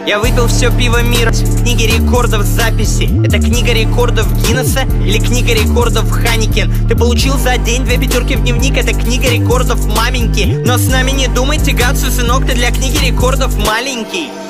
Я выпил все пиво мира. Книги рекордов записи. Это книга рекордов Гиннесса или книга рекордов Ханикен? Ты получил за день 2 пятерки в дневник. Это книга рекордов маменьки. Но с нами не думай тягаться, сынок, ты для книги рекордов маленький.